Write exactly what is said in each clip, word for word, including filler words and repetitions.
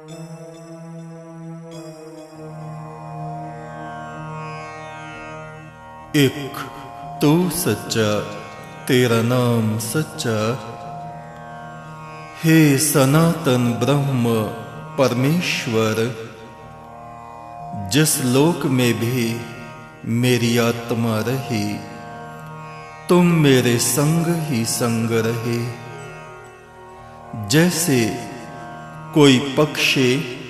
एक तू सच्चा, तेरा नाम सच्चा, हे सनातन ब्रह्म परमेश्वर। जिस लोक में भी मेरी आत्मा रही, तुम मेरे संग ही संग रहे। जैसे कोई पक्षी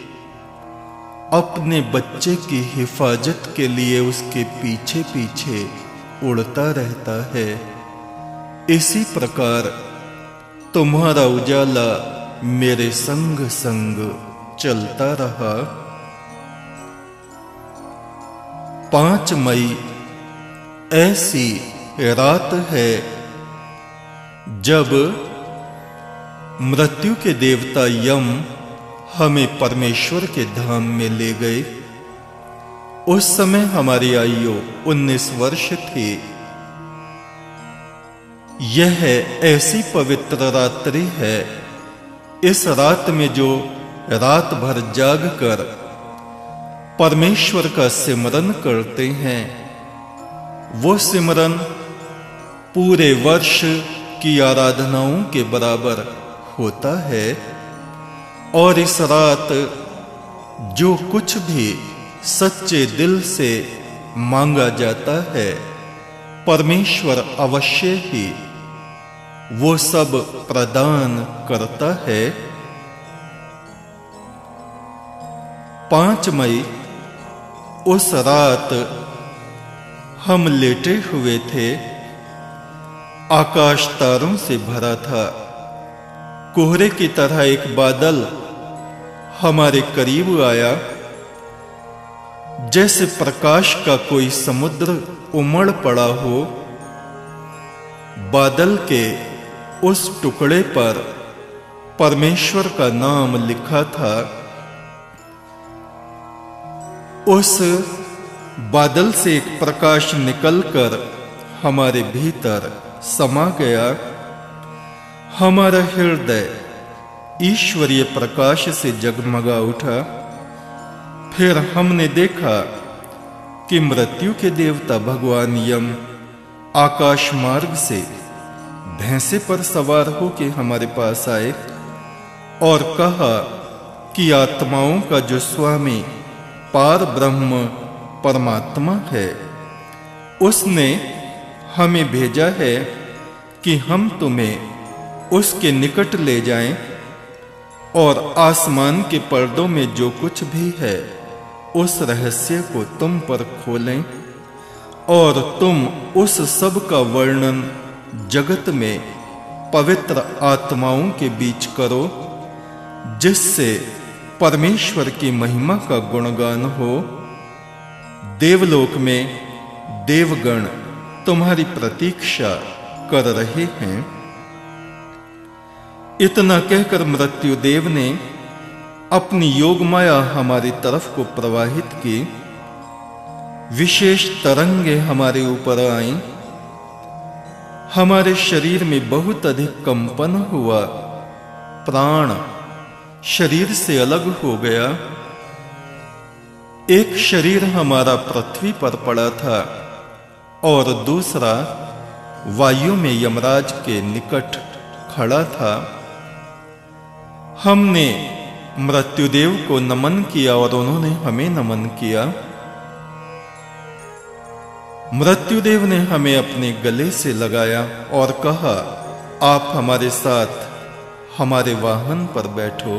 अपने बच्चे की हिफाजत के लिए उसके पीछे पीछे उड़ता रहता है, इसी प्रकार तुम्हारा उजाला मेरे संग संग चलता रहा। पांच मई ऐसी रात है जब मृत्यु के देवता यम हमें परमेश्वर के धाम में ले गए। उस समय हमारी आयु उन्नीस वर्ष थी। यह ऐसी पवित्र रात्रि है, इस रात में जो रात भर जाग कर परमेश्वर का सिमरन करते हैं, वो सिमरन पूरे वर्ष की आराधनाओं के बराबर होता है। और इस रात जो कुछ भी सच्चे दिल से मांगा जाता है, परमेश्वर अवश्य ही वो सब प्रदान करता है। पांच मई उस रात हम लेटे हुए थे। आकाश तारों से भरा था। कोहरे की तरह एक बादल हमारे करीब आया। जैसे प्रकाश का कोई समुद्र उमड़ पड़ा हो। बादल के उस टुकड़े पर परमेश्वर का नाम लिखा था। उस बादल से एक प्रकाश निकलकर हमारे भीतर समा गया। हमारा हृदय ईश्वरीय प्रकाश से जगमगा उठा। फिर हमने देखा कि मृत्यु के देवता भगवान यम आकाश मार्ग से भैंसे पर सवार होकर हमारे पास आए और कहा कि आत्माओं का जो स्वामी पार ब्रह्म परमात्मा है, उसने हमें भेजा है कि हम तुम्हें उसके निकट ले जाएं और आसमान के पर्दों में जो कुछ भी है उस रहस्य को तुम पर खोलें और तुम उस सब का वर्णन जगत में पवित्र आत्माओं के बीच करो, जिससे परमेश्वर की महिमा का गुणगान हो। देवलोक में देवगण तुम्हारी प्रतीक्षा कर रहे हैं। इतना कहकर मृत्युदेव ने अपनी योग माया हमारी तरफ को प्रवाहित की। विशेष तरंगे हमारे ऊपर आईं। हमारे शरीर में बहुत अधिक कंपन हुआ। प्राण शरीर से अलग हो गया। एक शरीर हमारा पृथ्वी पर पड़ा था और दूसरा वायु में यमराज के निकट खड़ा था। हमने मृत्युदेव को नमन किया और उन्होंने हमें नमन किया। मृत्युदेव ने हमें अपने गले से लगाया और कहा, आप हमारे साथ हमारे वाहन पर बैठो।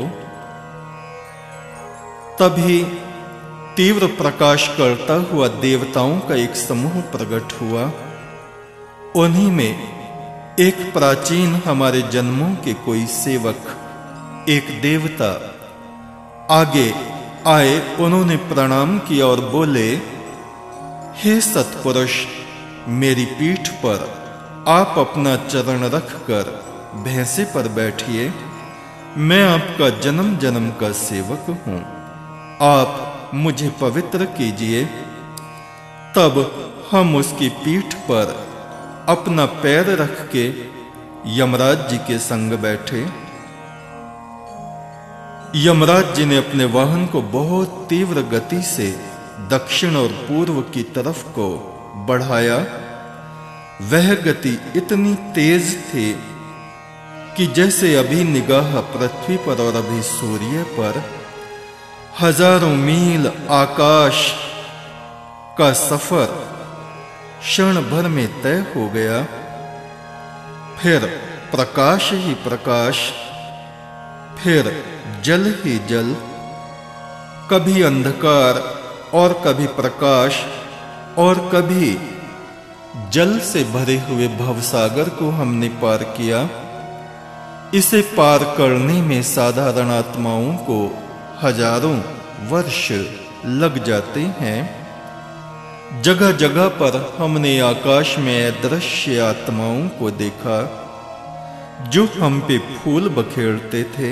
तभी तीव्र प्रकाश करता हुआ देवताओं का एक समूह प्रकट हुआ। उन्हीं में एक प्राचीन हमारे जन्मों के कोई सेवक, एक देवता आगे आए। उन्होंने प्रणाम किया और बोले, हे सत्पुरुष, मेरी पीठ पर आप अपना चरण रखकर भैंसे पर बैठिए। मैं आपका जन्म जन्म का सेवक हूं। आप मुझे पवित्र कीजिए। तब हम उसकी पीठ पर अपना पैर रख के यमराज जी के संग बैठे। यमराज जी ने अपने वाहन को बहुत तीव्र गति से दक्षिण और पूर्व की तरफ को बढ़ाया। वह गति इतनी तेज थी कि जैसे अभी निगाह पृथ्वी पर और अभी सूर्य पर हजारों मील आकाश का सफर क्षण भर में तय हो गया। फिर प्रकाश ही प्रकाश, फिर जल ही जल, कभी अंधकार और कभी प्रकाश और कभी जल से भरे हुए भवसागर को हमने पार किया। इसे पार करने में साधारण आत्माओं को हजारों वर्ष लग जाते हैं। जगह जगह पर हमने आकाश में अदृश्य आत्माओं को देखा जो हम पे फूल बखेरते थे।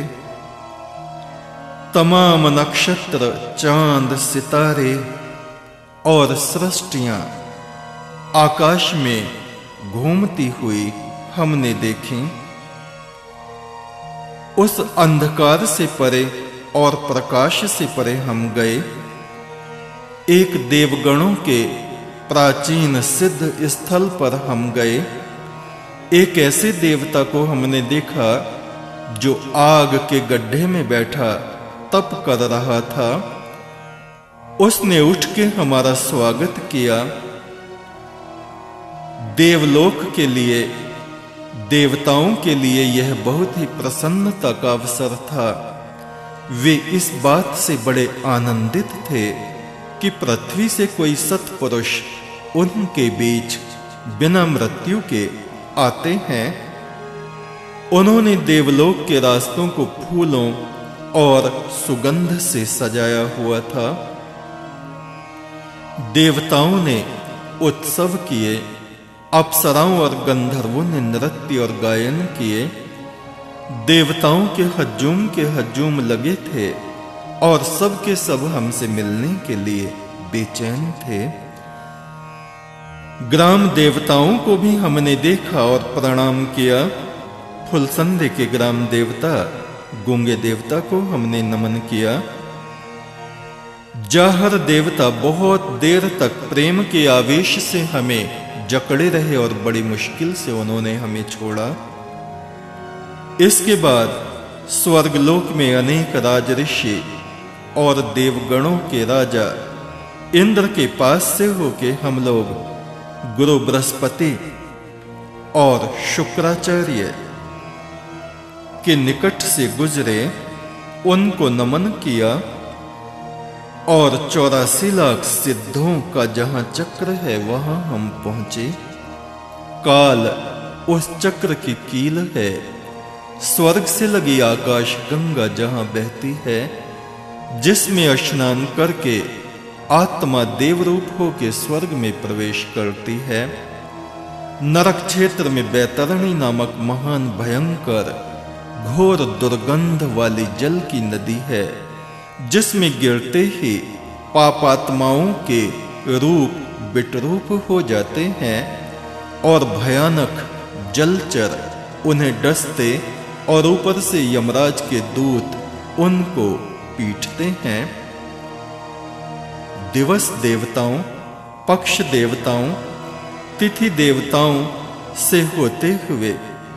तमाम नक्षत्र, चांद, सितारे और सृष्टियां आकाश में घूमती हुई हमने देखी। उस अंधकार से परे और प्रकाश से परे हम गए। एक देवगणों के प्राचीन सिद्ध स्थल पर हम गए। एक ऐसे देवता को हमने देखा जो आग के गड्ढे में बैठा तप कर रहा था। उसने उठ के हमारा स्वागत किया। देवलोक के लिए, देवताओं के लिए यह बहुत ही प्रसन्नता का अवसर था। वे इस बात से बड़े आनंदित थे कि पृथ्वी से कोई सत्पुरुष उनके बीच बिना मृत्यु के आते हैं। उन्होंने देवलोक के रास्तों को फूलों और सुगंध से सजाया हुआ था। देवताओं ने उत्सव किए, अप्सराओं और गंधर्वों ने नृत्य और गायन किए। देवताओं के हजूम के हजूम लगे थे और सब के सब हमसे मिलने के लिए बेचैन थे। ग्राम देवताओं को भी हमने देखा और प्रणाम किया। फुलसंदे के ग्राम देवता गूंगे देवता को हमने नमन किया। जाहर देवता बहुत देर तक प्रेम के आवेश से हमें जकड़े रहे और बड़ी मुश्किल से उन्होंने हमें छोड़ा। इसके बाद स्वर्गलोक में अनेक राज ऋषि और देवगणों के राजा इंद्र के पास से होके हम लोग गुरु बृहस्पति और शुक्राचार्य के निकट से गुजरे, उनको नमन किया और चौरासी लाख सिद्धों का जहां चक्र है वहां हम पहुंचे। काल उस चक्र की कील है। स्वर्ग से लगी आकाश गंगा जहां बहती है, जिसमें स्नान करके आत्मा देवरूप होके स्वर्ग में प्रवेश करती है। नरक क्षेत्र में बैतरणी नामक महान भयंकर घोर दुर्गंध वाली जल की नदी है, जिसमें गिरते ही पापात्माओं के रूप विटरूप हो जाते हैं और भयानक जलचर उन्हें डसते और ऊपर से यमराज के दूत उनको पीटते हैं। दिवस देवताओं, पक्ष देवताओं, तिथि देवताओं से होते हुए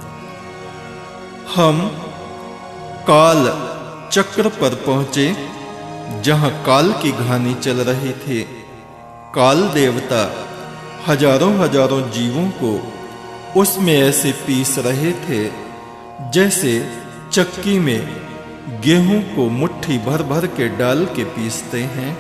हम काल चक्र पर पहुंचे, जहां काल की घानी चल रही थी। काल देवता हजारों हजारों जीवों को उसमें ऐसे पीस रहे थे जैसे चक्की में गेहूं को मुट्ठी भर भर के डाल के पीसते हैं।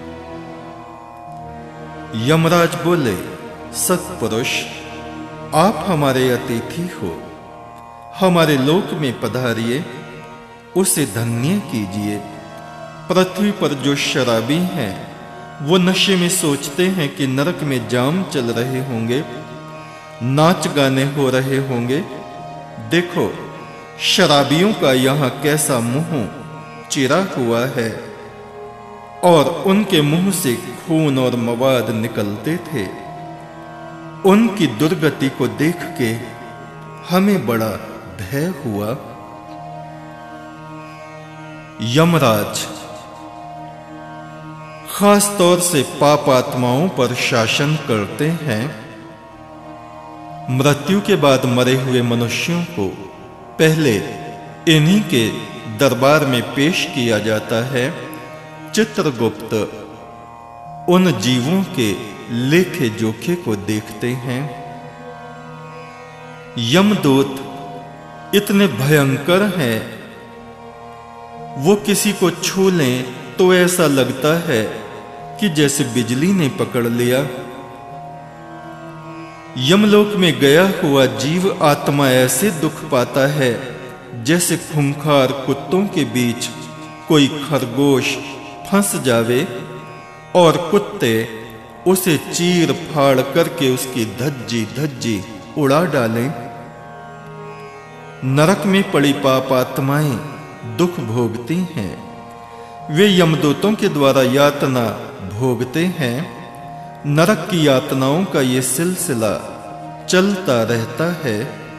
यमराज बोले, सत्पुरुष, आप हमारे अतिथि हो, हमारे लोक में पधारिए, उसे धन्य कीजिए। पृथ्वी पर जो शराबी हैं वो नशे में सोचते हैं कि नरक में जाम चल रहे होंगे, नाच गाने हो रहे होंगे। देखो शराबियों का यहाँ कैसा मुंह चिरा हुआ है और उनके मुंह से खून और मवाद निकलते थे। उनकी दुर्गति को देख के हमें बड़ा भय हुआ। यमराज खास तौर से पाप आत्माओं पर शासन करते हैं। मृत्यु के बाद मरे हुए मनुष्यों को पहले इन्हीं के दरबार में पेश किया जाता है। चित्रगुप्त उन जीवों के लेखे जोखे को देखते हैं। यमदूत इतने भयंकर हैं, वो किसी को छू लें तो ऐसा लगता है कि जैसे बिजली ने पकड़ लिया। यमलोक में गया हुआ जीव आत्मा ऐसे दुख पाता है जैसे खूंखार कुत्तों के बीच कोई खरगोश फंस जावे और कुत्ते उसे चीर फाड़ करके उसकी धज्जी धज्जी उड़ा डालें। नरक में पड़ी पाप आत्माएं दुख भोगती हैं। वे यमदूतों के द्वारा यातना भोगते हैं। नरक की यातनाओं का ये सिलसिला चलता रहता है।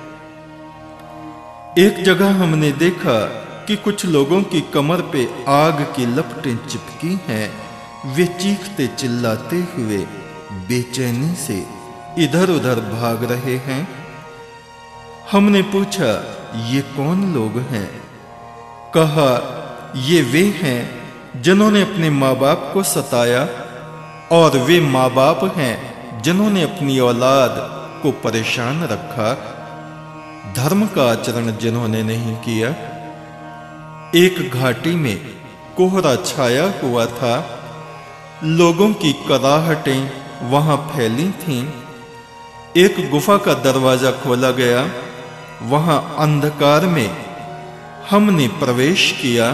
एक जगह हमने देखा कि कुछ लोगों की कमर पे आग की लपटें चिपकी हैं। वे चीखते चिल्लाते हुए बेचैनी से इधर उधर भाग रहे हैं। हमने पूछा, ये कौन लोग हैं? कहा, ये वे हैं जिन्होंने अपने माँ बाप को सताया और वे माँ बाप हैं जिन्होंने अपनी औलाद को परेशान रखा। धर्म का आचरण जिन्होंने नहीं किया। एक घाटी में कोहरा छाया हुआ था। लोगों की कराहटें वहां फैली थीं। एक गुफा का दरवाजा खोला गया। वहां अंधकार में हमने प्रवेश किया।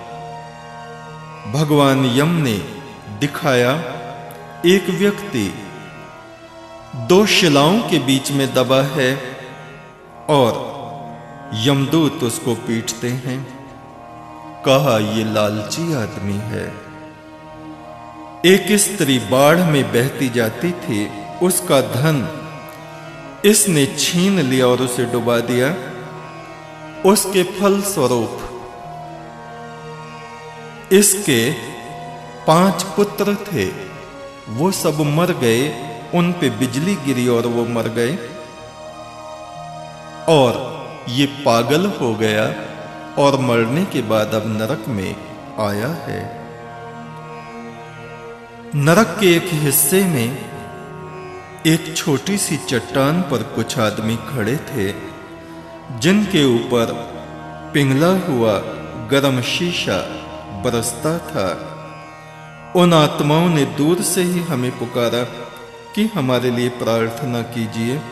भगवान यम ने दिखाया एक व्यक्ति दो शिलाओं के बीच में दबा है और यमदूत उसको पीटते हैं। कहा, ये लालची आदमी है। एक स्त्री बाढ़ में बहती जाती थी। उसका धन इसने छीन लिया और उसे डुबा दिया। उसके फल स्वरूप इसके पांच पुत्र थे। वो सब मर गए। उन पे बिजली गिरी और वो मर गए। और ये पागल हो गया और मरने के बाद अब नरक में आया है। नरक के एक हिस्से में एक छोटी सी चट्टान पर कुछ आदमी खड़े थे जिनके ऊपर पिघला हुआ गरम शीशा बरसता था। उन आत्माओं ने दूर से ही हमें पुकारा कि हमारे लिए प्रार्थना कीजिए।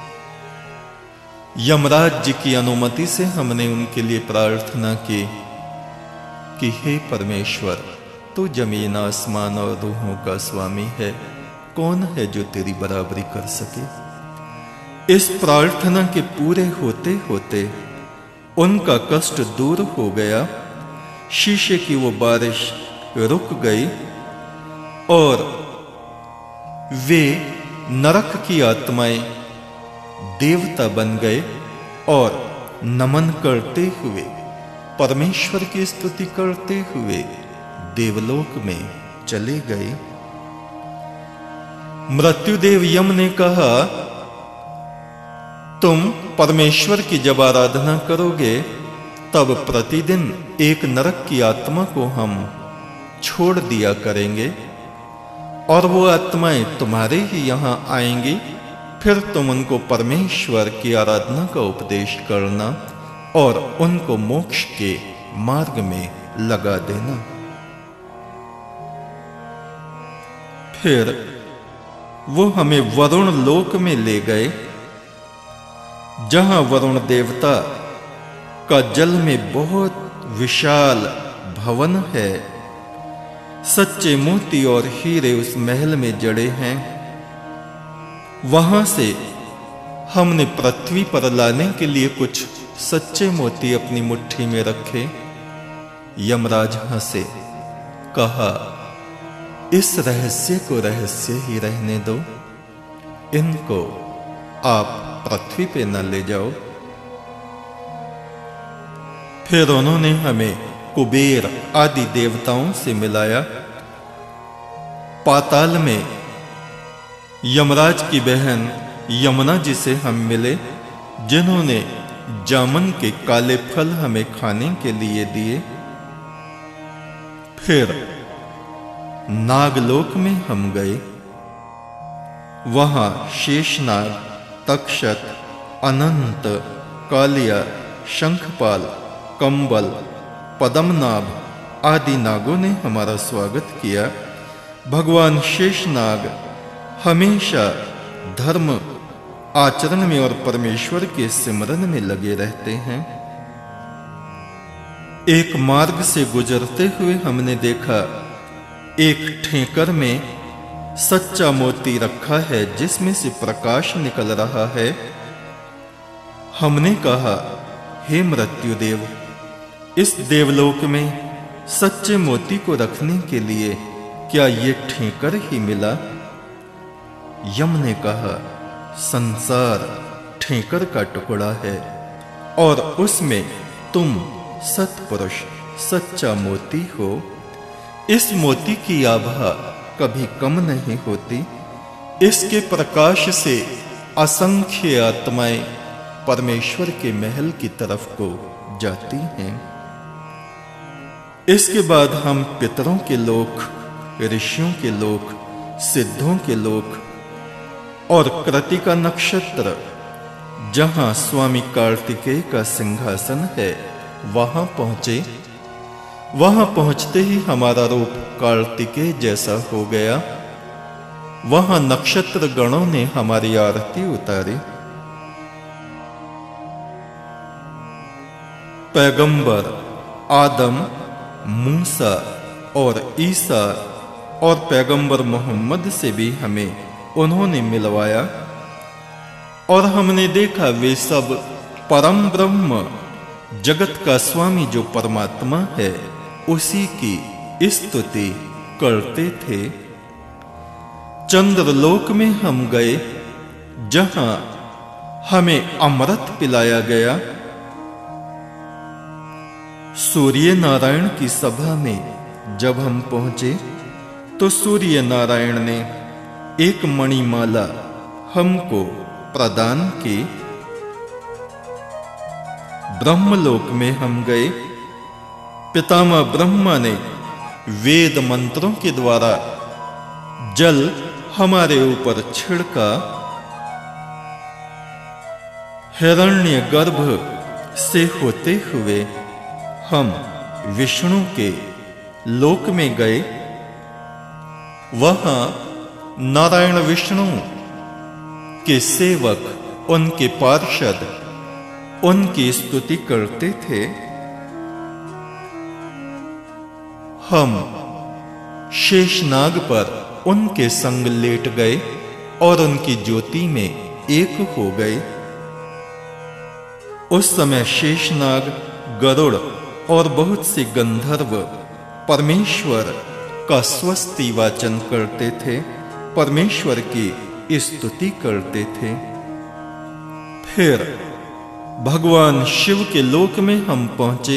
यमराज जी की अनुमति से हमने उनके लिए प्रार्थना की कि हे परमेश्वर, तू जमीन आसमान और रूहों का स्वामी है। कौन है जो तेरी बराबरी कर सके? इस प्रार्थना के पूरे होते होते उनका कष्ट दूर हो गया। शीशे की वो बारिश रुक गई और वे नरक की आत्माएं देवता बन गए और नमन करते हुए, परमेश्वर की स्तुति करते हुए देवलोक में चले गए। मृत्युदेव यम ने कहा, तुम परमेश्वर की जब आराधना करोगे तब प्रतिदिन एक नरक की आत्मा को हम छोड़ दिया करेंगे और वो आत्माएं तुम्हारे ही यहां आएंगी। फिर तुम उनको परमेश्वर की आराधना का उपदेश करना और उनको मोक्ष के मार्ग में लगा देना। फिर वो हमें वरुण लोक में ले गए, जहां वरुण देवता का जल में बहुत विशाल भवन है। सच्चे मोती और हीरे उस महल में जड़े हैं। वहां से हमने पृथ्वी पर लाने के लिए कुछ सच्चे मोती अपनी मुट्ठी में रखे। यमराज हंसे, कहा, इस रहस्य को रहस्य ही रहने दो, इनको आप पृथ्वी पे न ले जाओ। फिर उन्होंने हमें कुबेर आदि देवताओं से मिलाया। पाताल में यमराज की बहन यमुना जी से हम मिले, जिन्होंने जामन के काले फल हमें खाने के लिए दिए। फिर नागलोक में हम गए। वहां शेषनाग, तक्षक, अनंत, कालिया, शंखपाल, कंबल, पद्मनाभ आदि नागों ने हमारा स्वागत किया। भगवान शेषनाग हमेशा धर्म आचरण में और परमेश्वर के सिमरन में लगे रहते हैं। एक मार्ग से गुजरते हुए हमने देखा एक ठेकर में सच्चा मोती रखा है, जिसमें से प्रकाश निकल रहा है। हमने कहा, हे मृत्युदेव, इस देवलोक में सच्चे मोती को रखने के लिए क्या ये ठेकर ही मिला? यम ने कहा, संसार ठेकर का टुकड़ा है और उसमें तुम सत्पुरुष सच्चा मोती हो। इस मोती की आभा कभी कम नहीं होती। इसके प्रकाश से असंख्य आत्माएं परमेश्वर के महल की तरफ को जाती हैं। इसके बाद हम पितरों के लोक, ऋषियों के लोक, सिद्धों के लोक और कृतिका नक्षत्र, जहां स्वामी कार्तिकेय का सिंहासन है, वहां पहुंचे। वहां पहुंचते ही हमारा रूप कार्तिकेय जैसा हो गया। वहां नक्षत्र गणों ने हमारी आरती उतारी। पैगंबर आदम, मूसा और ईसा और पैगंबर मोहम्मद से भी हमें उन्होंने मिलवाया और हमने देखा वे सब परम ब्रह्म, जगत का स्वामी जो परमात्मा है, उसी की स्तुति करते थे। चंद्रलोक में हम गए, जहां हमें अमृत पिलाया गया। सूर्य नारायण की सभा में जब हम पहुंचे तो सूर्य नारायण ने एक मणिमाला हमको प्रदान की। ब्रह्मलोक में हम गए। पितामह ब्रह्मा ने वेद मंत्रों के द्वारा जल हमारे ऊपर छिड़का। हिरण्यगर्भ से होते हुए हम विष्णु के लोक में गए। वहां नारायण विष्णु के सेवक, उनके पार्षद उनकी स्तुति करते थे। हम शेषनाग पर उनके संग लेट गए और उनकी ज्योति में एक हो गए। उस समय शेषनाग, गरुड़ और बहुत से गंधर्व परमेश्वर का स्वस्ति वाचन करते थे, परमेश्वर की स्तुति करते थे। फिर भगवान शिव के लोक में हम पहुंचे।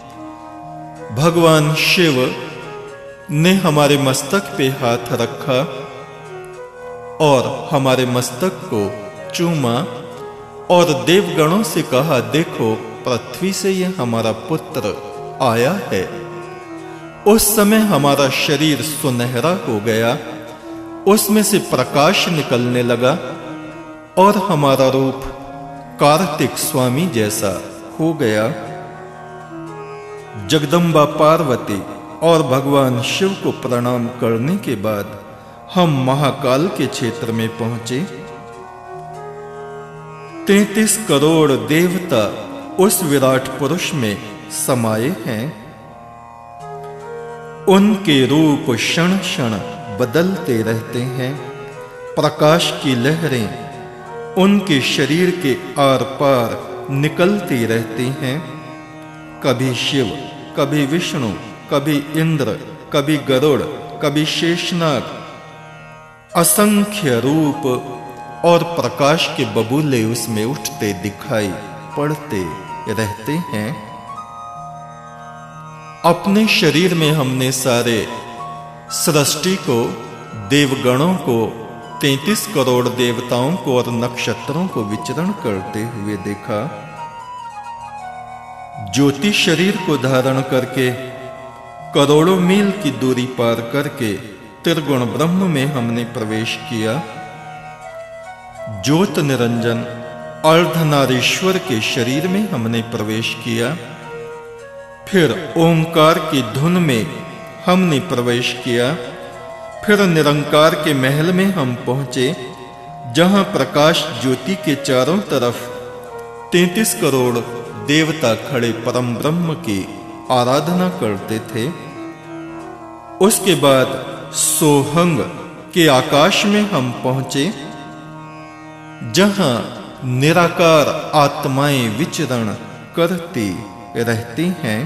भगवान शिव ने हमारे मस्तक पे हाथ रखा और हमारे मस्तक को चूमा और देवगणों से कहा, देखो पृथ्वी से यह हमारा पुत्र आया है। उस समय हमारा शरीर सुनहरा हो गया, उसमें से प्रकाश निकलने लगा और हमारा रूप कार्तिक स्वामी जैसा हो गया। जगदम्बा पार्वती और भगवान शिव को प्रणाम करने के बाद हम महाकाल के क्षेत्र में पहुंचे। तैंतीस करोड़ देवता उस विराट पुरुष में समाये हैं। उनके रूप क्षण क्षण बदलते रहते हैं। प्रकाश की लहरें उनके शरीर के आर पार निकलती रहती हैं। कभी शिव, कभी विष्णु, कभी इंद्र, कभी गरुड़, कभी शेषनाग, असंख्य रूप और प्रकाश के बबूले उसमें उठते दिखाई पड़ते रहते हैं। अपने शरीर में हमने सारे सृष्टि को, देवगणों को, तैंतीस करोड़ देवताओं को और नक्षत्रों को विचरण करते हुए देखा। ज्योति शरीर को धारण करके करोड़ों मील की दूरी पार करके त्रिगुण ब्रह्म में हमने प्रवेश किया। ज्योत निरंजन अर्धनारीश्वर के शरीर में हमने प्रवेश किया। फिर ओंकार की धुन में हमने प्रवेश किया। फिर निरंकार के महल में हम पहुंचे, जहां प्रकाश ज्योति के चारों तरफ तैंतीस करोड़ देवता खड़े परम ब्रह्म की आराधना करते थे। उसके बाद सोहंग के आकाश में हम पहुंचे, जहां निराकार आत्माएं विचरण करती रहती हैं।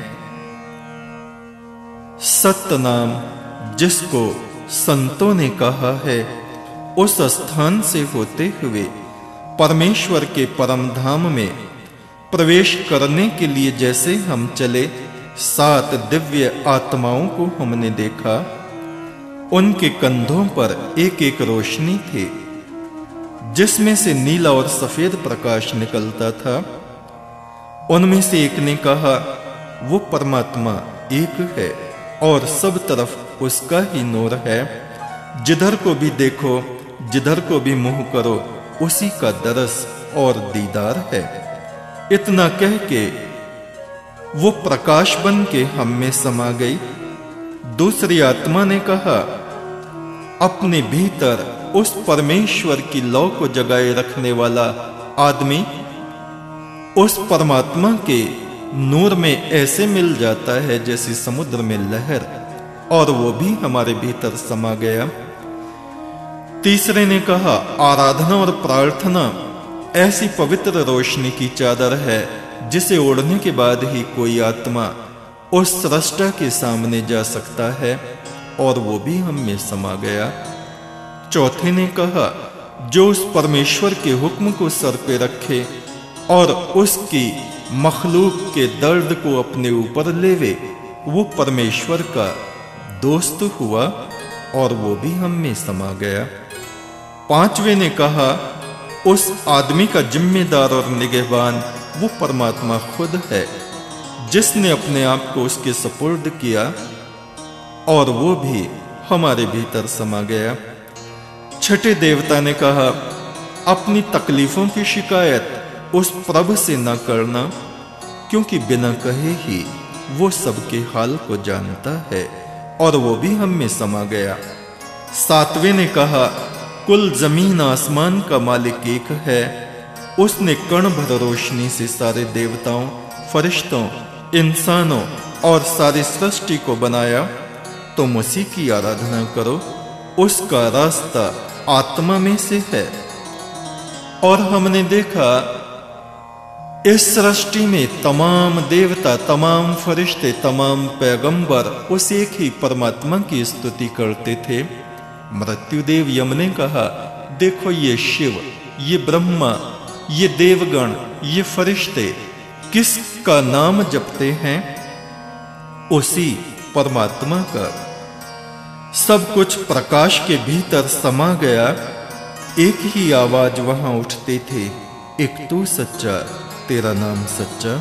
सत्य नाम जिसको संतों ने कहा है, उस स्थान से होते हुए परमेश्वर के परम धाम में प्रवेश करने के लिए जैसे हम चले, सात दिव्य आत्माओं को हमने देखा। उनके कंधों पर एक एक रोशनी थी, जिसमें से नीला और सफेद प्रकाश निकलता था। उनमें से एक ने कहा, वो परमात्मा एक है और सब तरफ उसका ही नूर है। जिधर को भी देखो, जिधर को भी मुंह करो, उसी का दरस और दीदार है। इतना कह के वो प्रकाश बन के हम में समा गई। दूसरी आत्मा ने कहा, अपने भीतर उस परमेश्वर की लौ को जगाए रखने वाला आदमी उस परमात्मा के नूर में ऐसे मिल जाता है जैसे समुद्र में लहर, और वो भी हमारे भीतर समा गया। तीसरे ने कहा, आराधना और प्रार्थना ऐसी पवित्र रोशनी की चादर है जिसे ओढ़ने के बाद ही कोई आत्मा उस सृष्टा के सामने जा सकता है, और वो भी हम में समा गया। चौथे ने कहा, जो उस परमेश्वर के हुक्म को सर पे रखे और उसकी मखलूक के दर्द को अपने ऊपर लेवे, वो परमेश्वर का दोस्त हुआ, और वो भी हम में समा गया। पांचवें ने कहा, उस आदमी का जिम्मेदार और निगहबान वो परमात्मा खुद है, जिसने अपने आप को उसके सपुर्द किया, और वो भी हमारे भीतर समा गया। छठे देवता ने कहा, अपनी तकलीफों की शिकायत उस प्रभु से न करना, क्योंकि बिना कहे ही वो सबके हाल को जानता है, और वो भी हम में समा गया। सातवें ने कहा, कुल जमीन आसमान का मालिक एक है, उसने कण भर रोशनी से सारे देवताओं, फरिश्तों, इंसानों और सारी सृष्टि को बनाया। तुम उसी की आराधना करो, उसका रास्ता आत्मा में से है। और हमने देखा, इस सृष्टि में तमाम देवता, तमाम फरिश्ते, तमाम पैगंबर उस एक ही परमात्मा की स्तुति करते थे। मृत्युदेव यम ने कहा, देखो ये शिव, ये ब्रह्मा, ये देवगण, ये फरिश्ते किसका नाम जपते हैं? उसी परमात्मा का। सब कुछ प्रकाश के भीतर समा गया। एक ही आवाज वहां उठती थी, एक तू सच्चा, तेरा नाम सच्चा।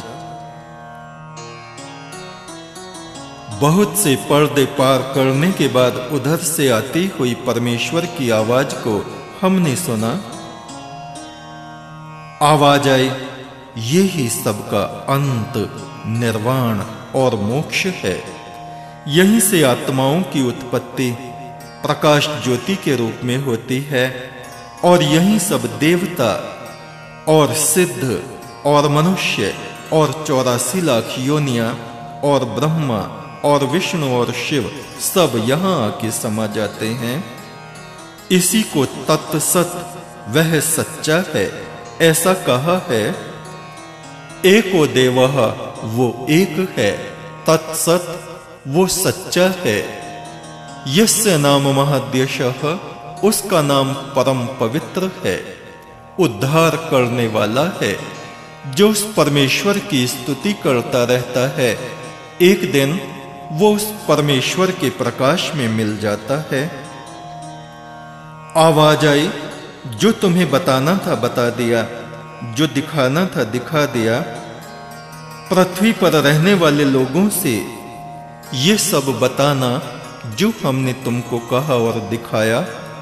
बहुत से पर्दे पार करने के बाद उधर से आती हुई परमेश्वर की आवाज को हमने सुना। आवाज आई, ये ही सबका अंत, निर्वाण और मोक्ष है। यहीं से आत्माओं की उत्पत्ति प्रकाश ज्योति के रूप में होती है, और यहीं सब देवता और सिद्ध और मनुष्य और चौरासी लाख योनियां और ब्रह्मा और विष्णु और शिव सब यहाँ आके समा जाते हैं। इसी को तत्सत, वह सच्चा है, ऐसा कहा है। एको देवः, वो एक है, तत्सत, वो सच्चा है। यस्य नाम महाद्यशः, उसका नाम परम पवित्र है, उद्धार करने वाला है। जो उस परमेश्वर की स्तुति करता रहता है, एक दिन वो उस परमेश्वर के प्रकाश में मिल जाता है। आवाज आई, जो तुम्हें बताना था बता दिया, जो दिखाना था दिखा दिया। पृथ्वी पर रहने वाले लोगों से ये सब बताना जो हमने तुमको कहा और दिखाया।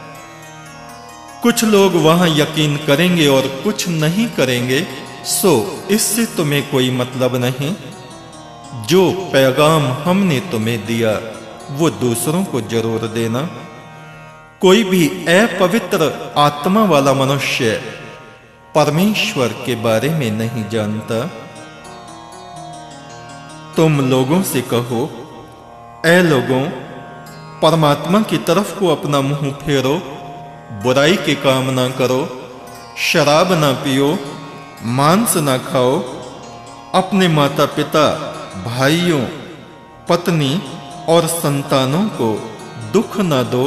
कुछ लोग वहां यकीन करेंगे और कुछ नहीं करेंगे, सो इससे तुम्हें कोई मतलब नहीं। जो पैगाम हमने तुम्हें दिया वो दूसरों को जरूर देना। कोई भी अपवित्र आत्मा वाला मनुष्य परमेश्वर के बारे में नहीं जानता। तुम लोगों से कहो, ऐ लोगों, परमात्मा की तरफ को अपना मुंह फेरो, बुराई के काम ना करो, शराब ना पियो, मांस ना खाओ, अपने माता पिता, भाइयों, पत्नी और संतानों को दुख ना दो,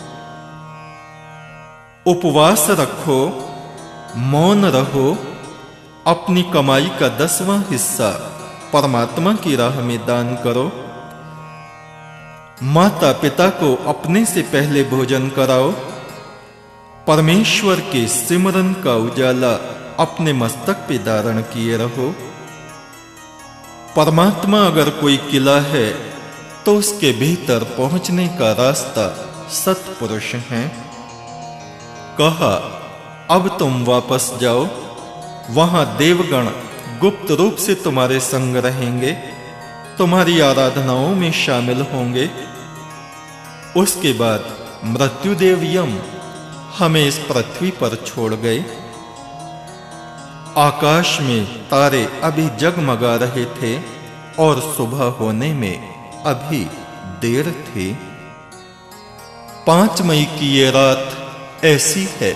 उपवास रखो, मौन रहो, अपनी कमाई का दसवां हिस्सा परमात्मा की राह में दान करो, माता पिता को अपने से पहले भोजन कराओ, परमेश्वर के सिमरन का उजाला अपने मस्तक पे धारण किए रहो। परमात्मा अगर कोई किला है तो उसके भीतर पहुंचने का रास्ता सत्पुरुष हैं। कहा, अब तुम वापस जाओ, वहां देवगण गुप्त रूप से तुम्हारे संग रहेंगे, तुम्हारी आराधनाओं में शामिल होंगे। उसके बाद मृत्युदेव यम हमें इस पृथ्वी पर छोड़ गए। आकाश में तारे अभी जगमगा रहे थे और सुबह होने में अभी देर थी। पांच मई की ये रात ऐसी है।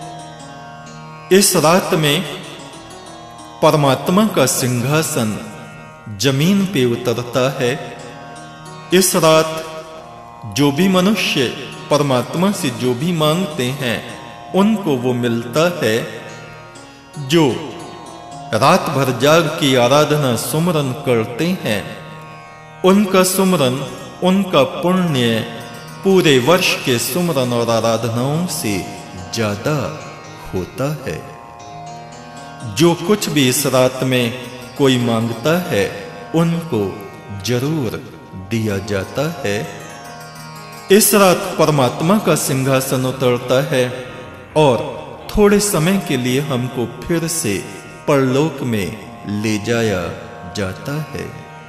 इस रात में परमात्मा का सिंहासन जमीन पे उतरता है। इस रात जो भी मनुष्य परमात्मा से जो भी मांगते हैं उनको वो मिलता है। जो रात भर जाग की आराधना सुमरन करते हैं उनका सुमरन, उनका पुण्य पूरे वर्ष के सुमरन और आराधनाओं से ज्यादा होता है। जो कुछ भी इस रात में कोई मांगता है उनको जरूर दिया जाता है। इस रात परमात्मा का सिंहासन उतरता है और थोड़े समय के लिए हमको फिर से परलोक में ले जाया जाता है।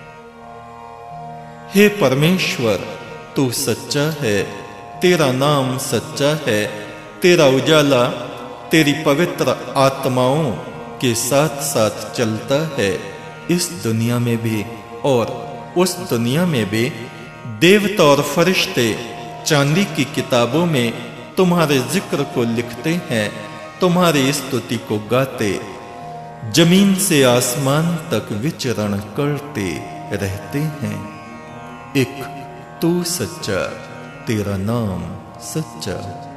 हे परमेश्वर, तू सच्चा है, तेरा नाम सच्चा है, तेरा उजाला तेरी पवित्र आत्माओं के साथ साथ चलता है इस दुनिया में भी और उस दुनिया में भी। देवता और फरिश्ते चांदी की किताबों में तुम्हारे जिक्र को लिखते हैं, तुम्हारी स्तुति को गाते, जमीन से आसमान तक विचरण करते रहते हैं। एक तू सच्चा, तेरा नाम सच्चा।